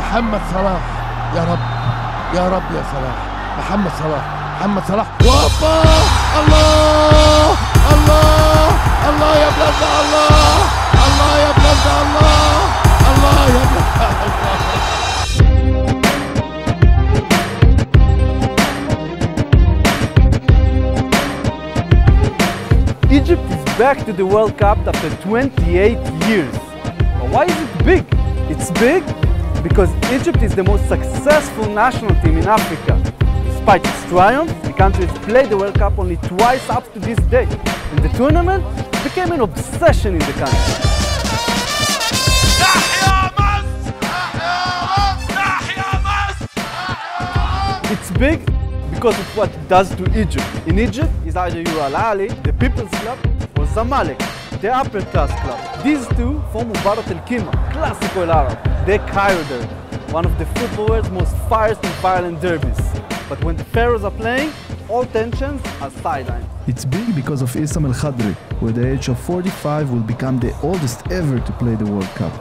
محمد صلاح. يا رب يا رب يا صلاح. محمد صلاح. محمد صلاح. وابا الله الله الله يا بلادنا الله الله يا بلادنا الله الله يا بلادنا الله. Egypt is back to the World Cup after 28 years. But why is it big? It's big because Egypt is the most successful national team in Africa. Despite its triumph, the country has played the World Cup only twice up to this day. And the tournament became an obsession in the country. It's big because of what it does to Egypt. In Egypt, it's either you're Al Ahly, the People's Club, or Zamalek, the upper class club. These two form Mubarak al-Kima, Classico al-Arab, the Cairo derby, one of the football world's most fierce and violent derbies. But when the Pharaohs are playing, all tensions are sidelined. It's big because of Issam El Khadri, who at the age of 45 will become the oldest ever to play the World Cup.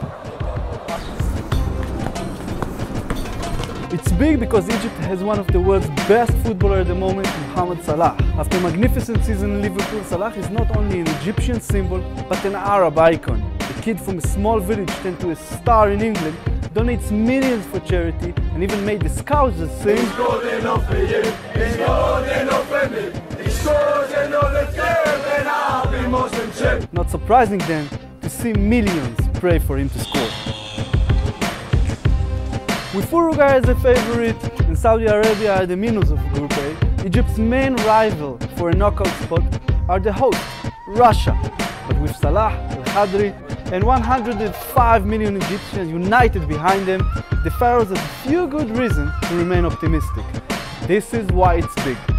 It's big because Egypt has one of the world's best footballers at the moment, Mohamed Salah. After a magnificent season in Liverpool, Salah is not only an Egyptian symbol, but an Arab icon. The kid from a small village turned to a star in England, donates millions for charity, and even made the Scouts sing. It's good enough for you, it's good enough for me, it's good enough to give, and I'll be Muslim too. Not surprising then to see millions pray for him to score. With Uruguay as a favorite and Saudi Arabia are the minnows of Group A, Egypt's main rival for a knockout spot are the hosts, Russia. But with Salah, El Khadri, and 105 million Egyptians united behind them, the Pharaohs have few good reasons to remain optimistic. This is why it's big.